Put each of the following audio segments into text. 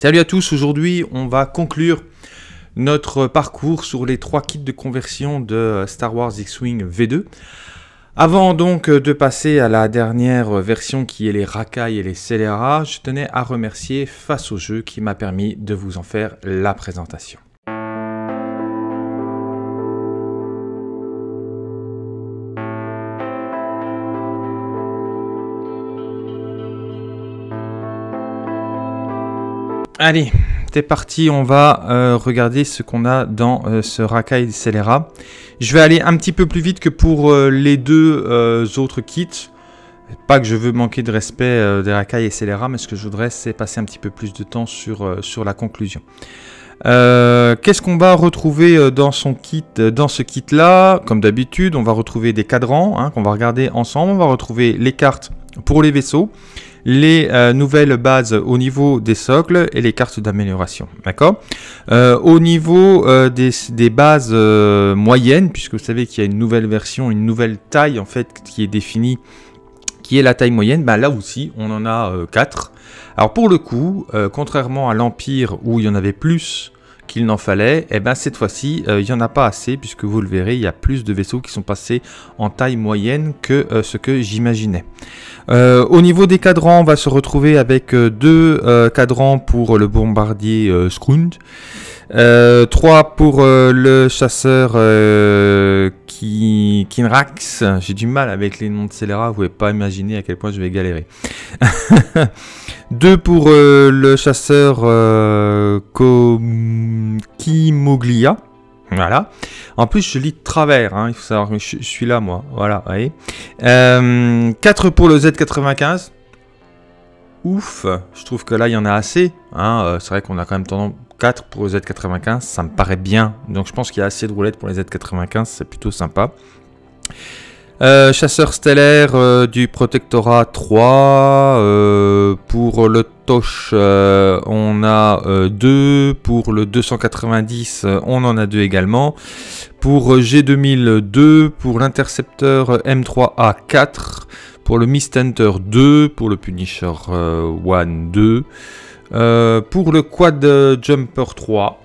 Salut à tous, aujourd'hui on va conclure notre parcours sur les 3 kits de conversion de Star Wars X-Wing V2. Avant donc de passer à la dernière version qui est les racailles et les scélérats, je tenais à remercier Face au Jeu qui m'a permis de vous en faire la présentation. Allez, c'est parti, on va regarder ce qu'on a dans ce racaille scélérat. Je vais aller un petit peu plus vite que pour les deux autres kits. Pas que je veux manquer de respect des racailles et scélérats, mais ce que je voudrais, c'est passer un petit peu plus de temps sur la conclusion. Qu'est-ce qu'on va retrouver dans ce kit-là? Comme d'habitude, on va retrouver des cadrans qu'on va regarder ensemble. On va retrouver les cartes pour les vaisseaux, les nouvelles bases au niveau des socles et les cartes d'amélioration. D'accord. Au niveau des bases moyennes, puisque vous savez qu'il y a une nouvelle version, une nouvelle taille en fait qui est définie, qui est la taille moyenne, ben là aussi on en a 4. Alors pour le coup, contrairement à l'Empire où il y en avait plus qu'il n'en fallait, et ben cette fois-ci il n'y en a pas assez, puisque vous le verrez, il y a plus de vaisseaux qui sont passés en taille moyenne que ce que j'imaginais. Au niveau des cadrans, on va se retrouver avec 2 cadrans pour le bombardier Scrund, 3 pour le chasseur Kinrax. J'ai du mal avec les noms de scélérats, vous pouvez pas imaginer à quel point je vais galérer. 2 pour le chasseur Kimoglia. Voilà. En plus, je lis de travers. Il faut savoir que je suis là, moi. Voilà, vous voyez. 4 pour le Z95. Ouf. Je trouve que là, il y en a assez. C'est vrai qu'on a quand même tendance 4 pour le Z95. Ça me paraît bien. Donc, je pense qu'il y a assez de roulettes pour les Z95. C'est plutôt sympa. Chasseur stellaire du protectorat 3, pour le Tosh on a 2, pour le 290 on en a 2 également, pour G2002, pour l'intercepteur M3A 4, pour le Mist Hunter 2, pour le Punisher 1 2, pour le Quad Jumper 3.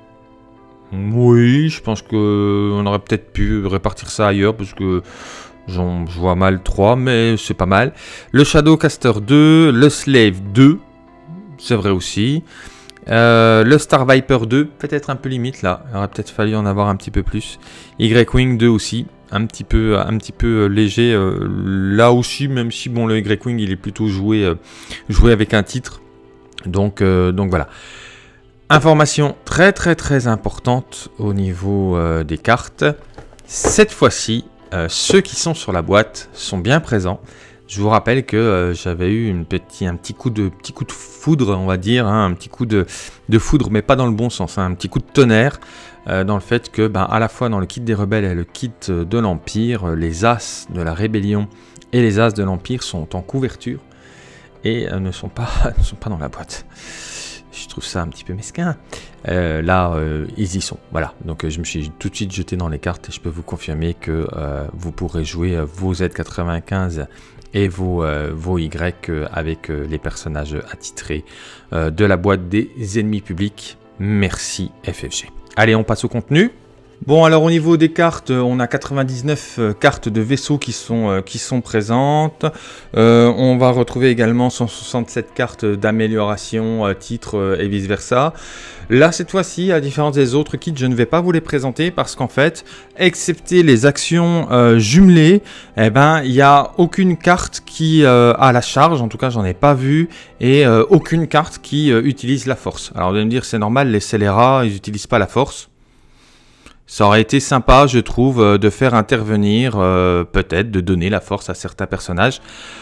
Oui, je pense qu'on aurait peut-être pu répartir ça ailleurs, parce que je vois mal 3, mais c'est pas mal. Le Shadowcaster 2, le Slave 2, c'est vrai aussi. Le Star Viper 2, peut-être un peu limite là, il aurait peut-être fallu en avoir un petit peu plus. Y-Wing 2 aussi, un petit peu léger là aussi, même si bon, le Y-Wing il est plutôt joué avec un titre. Donc voilà. Information très importante au niveau des cartes. Cette fois-ci, ceux qui sont sur la boîte sont bien présents. Je vous rappelle que j'avais eu un petit coup de foudre, on va dire, un petit coup de foudre, mais pas dans le bon sens, un petit coup de tonnerre, dans le fait que, à la fois dans le kit des rebelles et le kit de l'Empire, les As de la Rébellion et les As de l'Empire sont en couverture et ne sont pas dans la boîte. Je trouve ça un petit peu mesquin. Là, ils y sont. Voilà. Donc, je me suis tout de suite jeté dans les cartes et je peux vous confirmer que vous pourrez jouer vos Z95 et vos Y avec les personnages attitrés de la boîte des ennemis publics. Merci FFG. Allez, on passe au contenu. Bon, alors au niveau des cartes, on a 99 cartes de vaisseaux qui sont présentes. On va retrouver également 167 cartes d'amélioration, titres et vice versa. Là, cette fois-ci, à la différence des autres kits, je ne vais pas vous les présenter parce qu'en fait, excepté les actions jumelées, il n'y a aucune carte qui a la charge, en tout cas, j'en ai pas vu, et aucune carte qui utilise la force. Alors, vous allez me dire, c'est normal, les scélérats, ils n'utilisent pas la force. Ça aurait été sympa, je trouve, de faire intervenir, peut-être, de donner la force à certains personnages.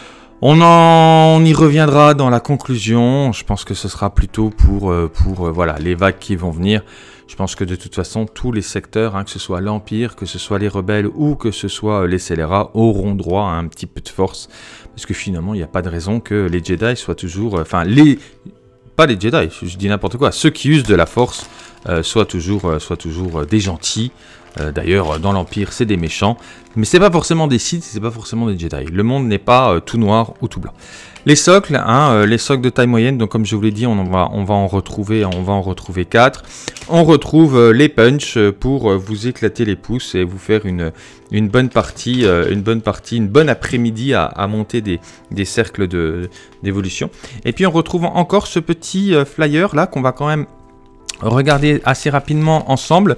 On y reviendra dans la conclusion. Je pense que ce sera plutôt pour voilà, les vagues qui vont venir. Je pense que de toute façon, tous les secteurs, que ce soit l'Empire, que ce soit les rebelles ou que ce soit les scélérats, auront droit à un petit peu de force. Parce que finalement, il n'y a pas de raison que les Jedi soient toujours... pas les Jedi, je dis n'importe quoi. Ceux qui usent de la force soient toujours des gentils. D'ailleurs, dans l'Empire, c'est des méchants, mais c'est pas forcément des Sith, c'est pas forcément des Jedi. Le monde n'est pas tout noir ou tout blanc. Les socles, les socles de taille moyenne, donc comme je vous l'ai dit, on va en retrouver 4. On retrouve les punch pour vous éclater les pouces et vous faire une bonne partie, une bonne après-midi à monter des cercles d'évolution. Et puis on retrouve encore ce petit flyer là qu'on va quand même regarder assez rapidement ensemble.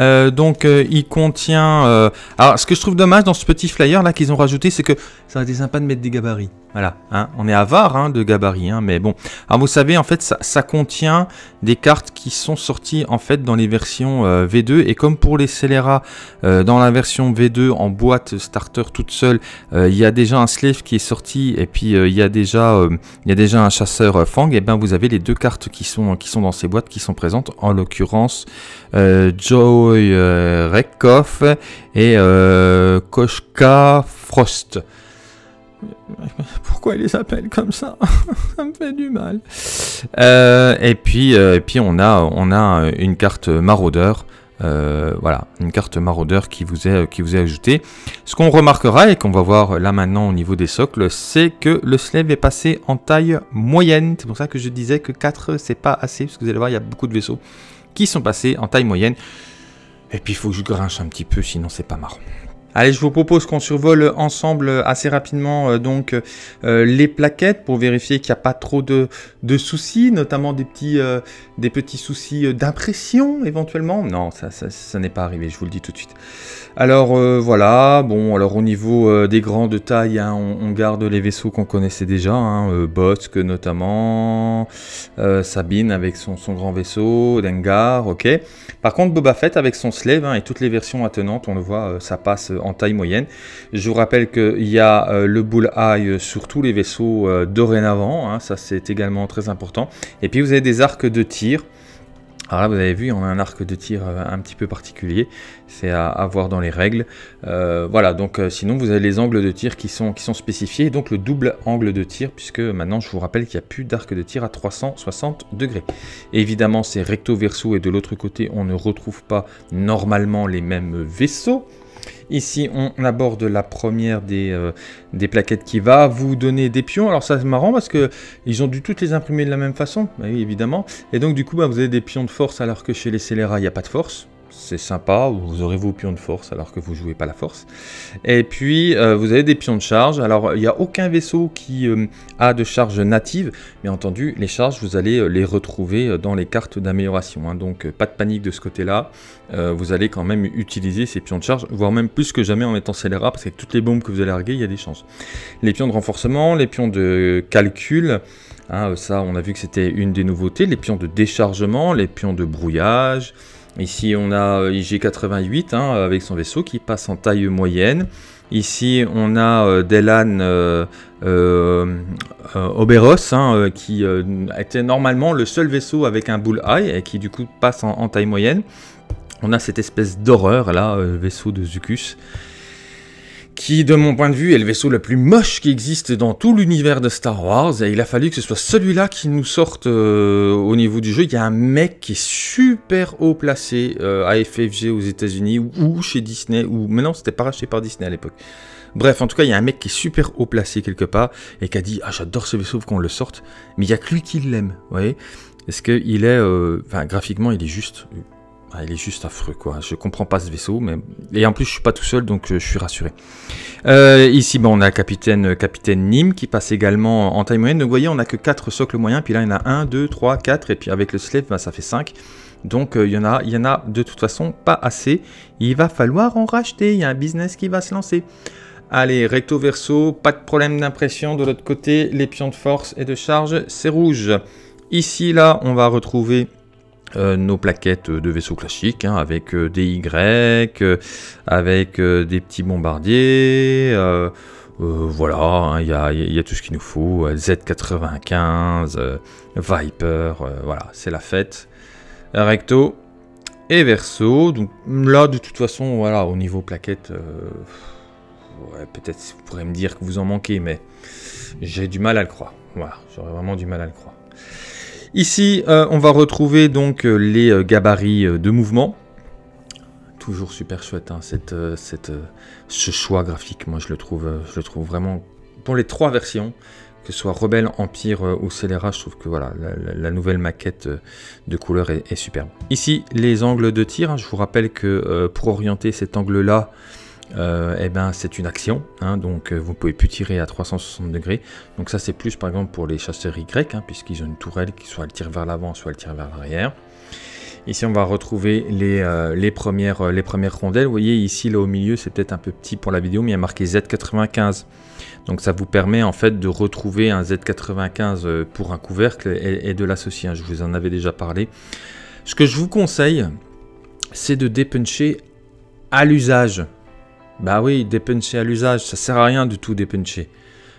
Il contient... alors, ce que je trouve dommage dans ce petit flyer là qu'ils ont rajouté, c'est que ça aurait été sympa de mettre des gabarits. Voilà, hein, on est avare de gabarits, mais bon. Alors vous savez, en fait, ça contient des cartes qui sont sorties en fait dans les versions V2. Et comme pour les scélérats, dans la version V2 en boîte starter toute seule, il y a déjà un slave qui est sorti et puis il y a déjà un chasseur Fang. Et bien vous avez les 2 cartes qui sont dans ces boîtes qui sont présentes. En l'occurrence, Joy Rekoff et Koshka Frost. Pourquoi ils les appellent comme ça? Ça me fait du mal. Et puis on a une carte maraudeur. Voilà, une carte maraudeur qui vous est ajoutée. Ce qu'on remarquera et qu'on va voir là maintenant au niveau des socles, c'est que le slave est passé en taille moyenne. C'est pour ça que je disais que 4 c'est pas assez, parce que vous allez voir, il y a beaucoup de vaisseaux qui sont passés en taille moyenne. Et puis il faut que je grinche un petit peu, sinon c'est pas marrant. Allez, je vous propose qu'on survole ensemble assez rapidement les plaquettes pour vérifier qu'il n'y a pas trop de soucis, notamment des petits soucis d'impression éventuellement. Non, ça n'est pas arrivé, je vous le dis tout de suite. Alors voilà, bon, alors au niveau des grandes tailles, on garde les vaisseaux qu'on connaissait déjà, Bossk notamment, Sabine avec son grand vaisseau, Dengar, ok. Par contre, Boba Fett avec son slave et toutes les versions attenantes, on le voit, ça passe en taille moyenne. Je vous rappelle qu'il y a le bullseye sur tous les vaisseaux dorénavant, ça c'est également très important. Et puis vous avez des arcs de tir. Alors là, vous avez vu, on a un arc de tir un petit peu particulier, c'est à voir dans les règles. Voilà, donc sinon vous avez les angles de tir qui sont spécifiés, donc le double angle de tir, puisque maintenant je vous rappelle qu'il n'y a plus d'arc de tir à 360 degrés. Et évidemment, c'est recto verso et de l'autre côté, on ne retrouve pas normalement les mêmes vaisseaux. Ici, on aborde la première des plaquettes qui va vous donner des pions. Alors ça c'est marrant parce que ils ont dû toutes les imprimer de la même façon, oui, évidemment. Et donc du coup, vous avez des pions de force alors que chez les scélérats, il n'y a pas de force. C'est sympa, vous aurez vos pions de force alors que vous ne jouez pas la force. Et puis, vous avez des pions de charge. Alors, il n'y a aucun vaisseau qui a de charge native. Bien entendu, les charges, vous allez les retrouver dans les cartes d'amélioration. Donc, pas de panique de ce côté-là. Vous allez quand même utiliser ces pions de charge, voire même plus que jamais en étant scélérat, parce qu'avec toutes les bombes que vous allez larguer, il y a des chances. Les pions de renforcement, les pions de calcul... ça, on a vu que c'était une des nouveautés. Les pions de déchargement, les pions de brouillage... Ici, on a IG-88 avec son vaisseau qui passe en taille moyenne. Ici, on a Delan Oberos qui était normalement le seul vaisseau avec un bullseye et qui du coup passe en taille moyenne. On a cette espèce d'horreur là, vaisseau de Zuckuss, qui, de mon point de vue, est le vaisseau le plus moche qui existe dans tout l'univers de Star Wars, et il a fallu que ce soit celui-là qui nous sorte au niveau du jeu. Il y a un mec qui est super haut placé à FFG aux États-Unis ou chez Disney, ou mais non, c'était pas racheté par Disney à l'époque. Bref, en tout cas, il y a un mec qui est super haut placé quelque part et qui a dit « Ah, j'adore ce vaisseau, qu'on le sorte », mais il n'y a que lui qui l'aime, vous voyez. Parce qu'il est, graphiquement, il est juste... il est juste affreux, quoi. Je comprends pas ce vaisseau, mais... Et en plus, je suis pas tout seul, donc je suis rassuré. Ici, on a capitaine Nim, qui passe également en taille moyenne. Donc, vous voyez, on a que 4 socles moyens, puis là, il y en a 1, 2, 3, 4, et puis avec le slave, ça fait 5. Donc, il y en a de toute façon pas assez. Il va falloir en racheter, il y a un business qui va se lancer. Allez, recto verso, pas de problème d'impression. De l'autre côté, les pions de force et de charge, c'est rouge. Ici, là, on va retrouver... nos plaquettes de vaisseaux classiques, avec des Y, avec des petits bombardiers, voilà, il y a tout ce qu'il nous faut, Z95, Viper, voilà, c'est la fête, recto et verso. Donc là, de toute façon, voilà, au niveau plaquettes, ouais, peut-être vous pourrez me dire que vous en manquez, mais j'ai du mal à le croire, voilà, j'aurais vraiment du mal à le croire. Ici, on va retrouver donc les gabarits de mouvement. Toujours super chouette, hein, ce choix graphique. Moi, je le trouve vraiment, pour les 3 versions, que ce soit Rebelle, Empire ou Scélérat, je trouve que voilà, la nouvelle maquette de couleur est superbe. Ici, les angles de tir. Hein, je vous rappelle que pour orienter cet angle-là, eh ben, c'est une action, hein, donc vous ne pouvez plus tirer à 360 degrés. Donc ça, c'est plus par exemple pour les chasseurs Y, hein, puisqu'ils ont une tourelle qui soit elle tire vers l'avant, soit elle tire vers l'arrière. Ici, on va retrouver les premières rondelles. Vous voyez, ici, là au milieu, c'est peut-être un peu petit pour la vidéo, mais il y a marqué Z95. Donc, ça vous permet en fait de retrouver un Z95 pour un couvercle et de l'associer. Je vous en avais déjà parlé. Ce que je vous conseille, c'est de dépuncher à l'usage. Bah oui, dépuncher à l'usage, ça sert à rien du tout dépuncher.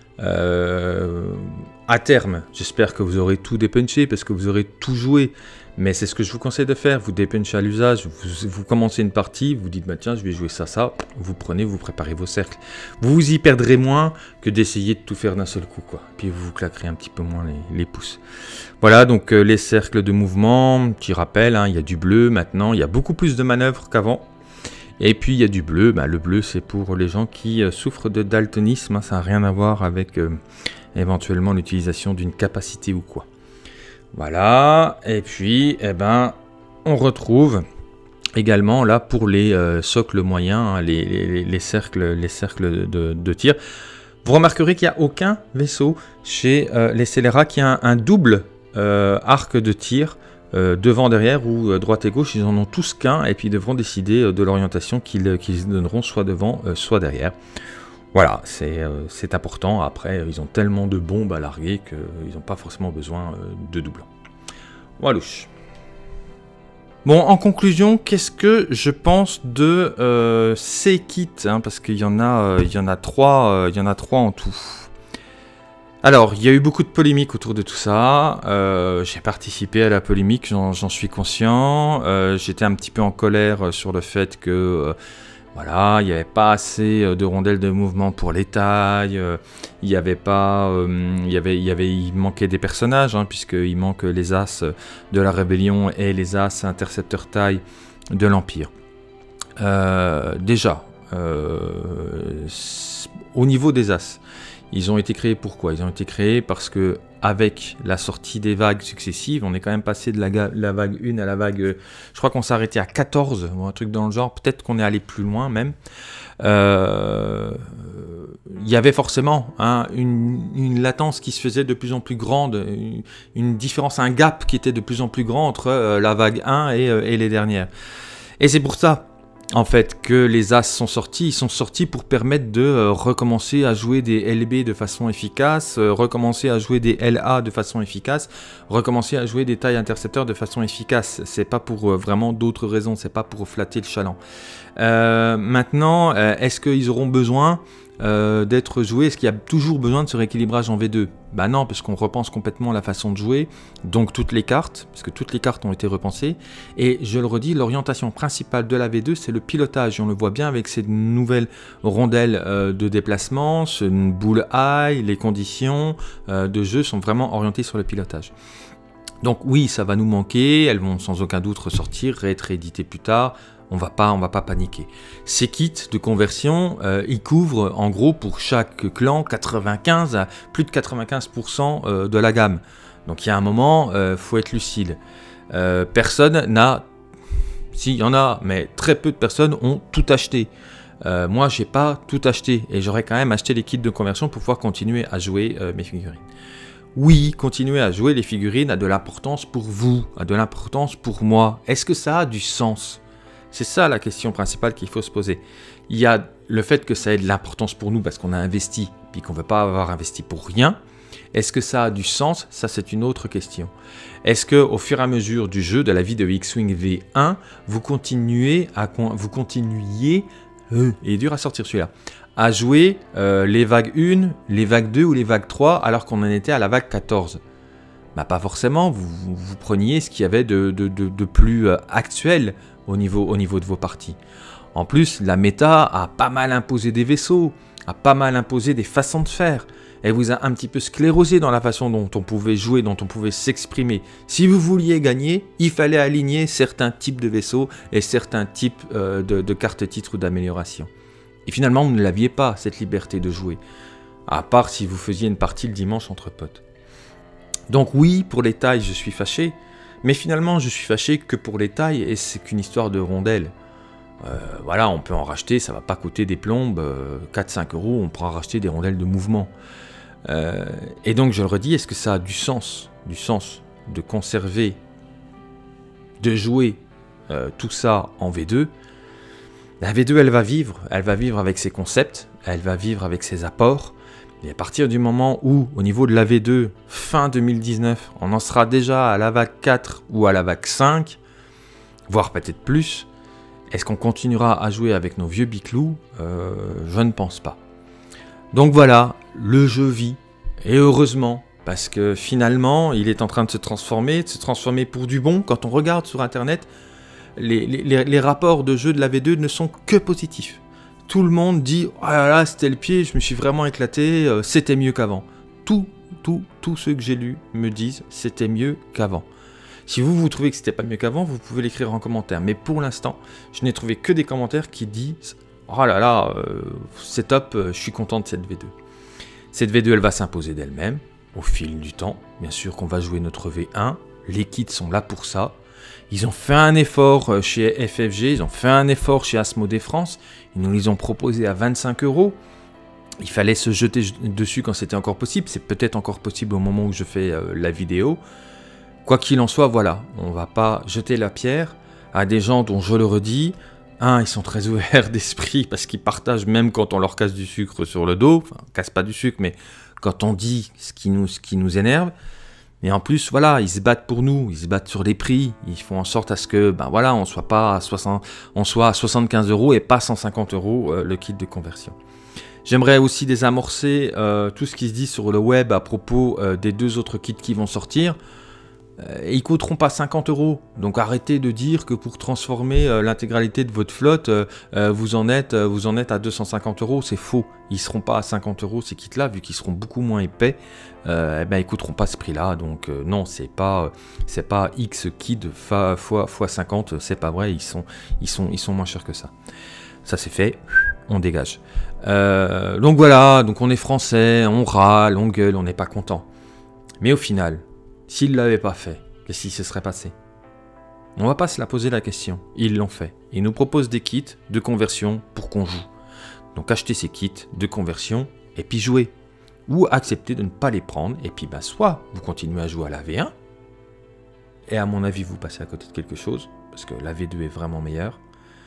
À terme, j'espère que vous aurez tout dépunché parce que vous aurez tout joué. Mais c'est ce que je vous conseille de faire, vous dépunchez à l'usage, vous commencez une partie, vous dites bah, tiens je vais jouer ça, vous prenez, vous préparez vos cercles. Vous y perdrez moins que d'essayer de tout faire d'un seul coup, quoi. Puis vous vous claquerez un petit peu moins les pouces. Voilà, donc les cercles de mouvement, qui rappellent, hein, il y a du bleu maintenant, il y a beaucoup plus de manœuvres qu'avant. Et puis il y a du bleu, bah, le bleu c'est pour les gens qui souffrent de daltonisme, hein, ça n'a rien à voir avec éventuellement l'utilisation d'une capacité ou quoi. Voilà, et puis eh ben, on retrouve également là pour les socles moyens, hein, les cercles de tir. Vous remarquerez qu'il n'y a aucun vaisseau chez les Scélérats qui a un double arc de tir devant, derrière ou droite et gauche. Ils en ont tous qu'un et puis ils devront décider de l'orientation qu'ils donneront soit devant, soit derrière. Voilà, c'est important. Après, ils ont tellement de bombes à larguer qu'ils n'ont pas forcément besoin de doublons. Voilà. Bon, en conclusion, qu'est-ce que je pense de ces kits, hein, parce qu'il y en a 3 en tout. Alors, il y a eu beaucoup de polémiques autour de tout ça. J'ai participé à la polémique, j'en suis conscient. J'étais un petit peu en colère sur le fait que voilà, il n'y avait pas assez de rondelles de mouvement pour les tailles. Il manquait des personnages, hein, puisqu'il manque les As de la Rébellion et les As intercepteurs taille de l'Empire. Déjà, au niveau des As, ils ont été créés pourquoi? Ils ont été créés parce que avec la sortie des vagues successives, on est quand même passé de la vague 1 à la vague... je crois qu'on s'est arrêté à 14, ou un truc dans le genre. Peut-être qu'on est allé plus loin même. Il y avait forcément hein, une latence qui se faisait de plus en plus grande, une différence, un gap qui était de plus en plus grand entre la vague 1 et les dernières. Et c'est pour ça, en fait, que les As sont sortis. Ils sont sortis pour permettre de recommencer à jouer des LB de façon efficace, recommencer à jouer des LA de façon efficace, recommencer à jouer des tailles intercepteurs de façon efficace. C'est pas pour vraiment d'autres raisons, c'est pas pour flatter le chaland. Maintenant, est-ce qu'ils auront besoin d'être joués? Est-ce qu'il y a toujours besoin de ce rééquilibrage en V2? Bah non, parce qu'on repense complètement la façon de jouer, donc toutes les cartes, parce que toutes les cartes ont été repensées. Et je le redis, l'orientation principale de la V2, c'est le pilotage. Et on le voit bien avec ces nouvelles rondelles de déplacement, ce bullseye, les conditions de jeu sont vraiment orientées sur le pilotage. Donc oui, ça va nous manquer, elles vont sans aucun doute ressortir, être rééditées plus tard. On va pas paniquer. Ces kits de conversion, ils couvrent en gros pour chaque clan 95 à plus de 95% de la gamme. Donc il y a un moment, faut être lucide. Personne n'a, si il y en a, mais très peu de personnes ont tout acheté. Moi, j'ai pas tout acheté et j'aurais quand même acheté les kits de conversion pour pouvoir continuer à jouer mes figurines. Oui, continuer à jouer les figurines a de l'importance pour vous, a de l'importance pour moi. Est-ce que ça a du sens ? C'est ça la question principale qu'il faut se poser. Il y a le fait que ça ait de l'importance pour nous parce qu'on a investi, puis qu'on ne veut pas avoir investi pour rien. Est-ce que ça a du sens? Ça, c'est une autre question. Est-ce qu'au fur et à mesure du jeu, de la vie de X-Wing V1, vous continuiez, il est dur à sortir celui-là, à jouer les vagues 1, les vagues 2 ou les vagues 3 alors qu'on en était à la vague 14? Bah, pas forcément, vous preniez ce qu'il y avait de plus actuel au niveau de vos parties. En plus, la méta a pas mal imposé des vaisseaux, a pas mal imposé des façons de faire. Elle vous a un petit peu sclérosé dans la façon dont on pouvait jouer, dont on pouvait s'exprimer. Si vous vouliez gagner, il fallait aligner certains types de vaisseaux et certains types de cartes titres ou d'amélioration. Et finalement, vous ne l'aviez pas, cette liberté de jouer. À part si vous faisiez une partie le dimanche entre potes. Donc oui, pour les tailles, je suis fâché. Mais finalement, je suis fâché que pour les tailles, et c'est qu'une histoire de rondelles. Voilà, on peut en racheter, ça va pas coûter des plombes, 4-5 €, on pourra racheter des rondelles de mouvement. Et donc, je le redis, est-ce que ça a du sens de conserver, de jouer tout ça en V2? La V2, elle va vivre avec ses concepts, elle va vivre avec ses apports. Et à partir du moment où, au niveau de la V2, fin 2019, on en sera déjà à la vague 4 ou à la vague 5, voire peut-être plus, est-ce qu'on continuera à jouer avec nos vieux biclous? Je ne pense pas. Donc voilà, le jeu vit, et heureusement, parce que finalement, il est en train de se transformer pour du bon. Quand on regarde sur Internet, les rapports de jeu de la V2 ne sont que positifs. Tout le monde dit « Oh là là, c'était le pied, je me suis vraiment éclaté, c'était mieux qu'avant. » Tous ceux que j'ai lus me disent « C'était mieux qu'avant. » Si vous trouvez que c'était pas mieux qu'avant, vous pouvez l'écrire en commentaire. Mais pour l'instant, je n'ai trouvé que des commentaires qui disent « Oh là là, c'est top, je suis content de cette V2. » Cette V2, elle va s'imposer d'elle-même, au fil du temps. Bien sûr qu'on va jouer notre V1, les kits sont là pour ça. Ils ont fait un effort chez FFG, ils ont fait un effort chez Asmodée France, ils nous les ont proposés à 25 €. Il fallait se jeter dessus quand c'était encore possible, c'est peut-être encore possible au moment où je fais la vidéo. Quoi qu'il en soit, voilà, on ne va pas jeter la pierre à des gens dont, je le redis, ils sont très ouverts d'esprit parce qu'ils partagent même quand on leur casse du sucre sur le dos, enfin, on casse pas du sucre, mais quand on dit ce qui nous énerve. Et en plus, voilà, ils se battent pour nous, ils se battent sur les prix, ils font en sorte à ce que, voilà, on soit à 75 € et pas 150 € le kit de conversion. J'aimerais aussi désamorcer tout ce qui se dit sur le web à propos des 2 autres kits qui vont sortir. Ils coûteront pas 50 €, donc arrêtez de dire que pour transformer l'intégralité de votre flotte, vous en êtes à 250 €, c'est faux. Ils seront pas à 50 € ces kits-là, vu qu'ils seront beaucoup moins épais, ils coûteront pas ce prix-là, donc non, c'est pas X kits fois 50, c'est pas vrai, ils sont moins chers que ça. Ça c'est fait, on dégage. Donc voilà, donc on est français, on râle, on gueule, on n'est pas content. Mais au final, s'ils ne l'avaient pas fait, qu'est-ce qui se serait passé? On ne va pas se la poser la question. Ils l'ont fait. Ils nous proposent des kits de conversion pour qu'on joue. Donc achetez ces kits de conversion et puis jouez. Ou acceptez de ne pas les prendre et puis soit vous continuez à jouer à la V1 et à mon avis vous passez à côté de quelque chose parce que la V2 est vraiment meilleure.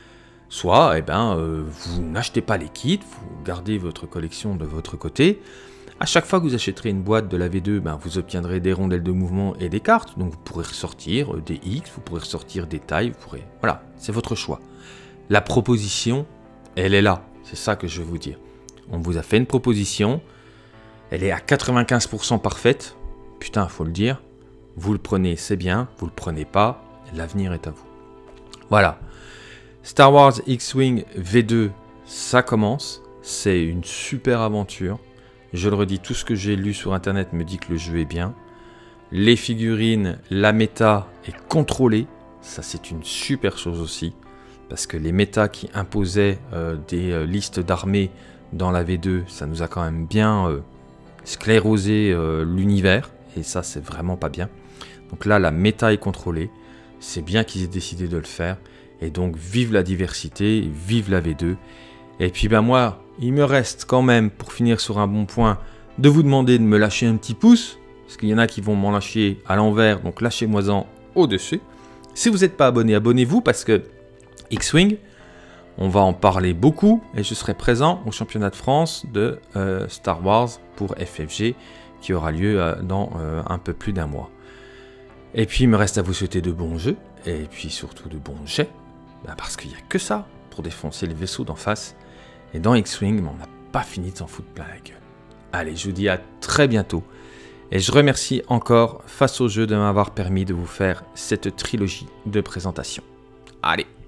Soit vous n'achetez pas les kits, vous gardez votre collection de votre côté. À chaque fois que vous achèterez une boîte de la V2, vous obtiendrez des rondelles de mouvement et des cartes. Donc vous pourrez ressortir des X, vous pourrez ressortir des tailles, voilà, c'est votre choix. La proposition, elle est là. C'est ça que je veux vous dire. On vous a fait une proposition, elle est à 95% parfaite. Putain, faut le dire. Vous le prenez, c'est bien. Vous le prenez pas, l'avenir est à vous. Voilà. Star Wars X-Wing V2, ça commence. C'est une super aventure. Je le redis, tout ce que j'ai lu sur internet me dit que le jeu est bien. Les figurines, la méta est contrôlée. Ça, c'est une super chose aussi. Parce que les méta qui imposaient des listes d'armées dans la V2, ça nous a quand même bien sclérosé l'univers. Et ça, c'est vraiment pas bien. Donc là, la méta est contrôlée. C'est bien qu'ils aient décidé de le faire. Et donc, vive la diversité, vive la V2. Et puis moi, il me reste quand même, pour finir sur un bon point, de vous demander de me lâcher un petit pouce, parce qu'il y en a qui vont m'en lâcher à l'envers, donc lâchez-moi-en au-dessus. Si vous n'êtes pas abonné, abonnez-vous, parce que X-Wing, on va en parler beaucoup, et je serai présent au championnat de France de Star Wars pour FFG, qui aura lieu dans un peu plus d'1 mois. Et puis, il me reste à vous souhaiter de bons jeux, et puis surtout de bons jets, parce qu'il n'y a que ça pour défoncer les vaisseaux d'en face. Et dans X-Wing, on n'a pas fini de s'en foutre plein la gueule. Allez, je vous dis à très bientôt. Et je remercie encore Face au jeu de m'avoir permis de vous faire cette trilogie de présentation. Allez!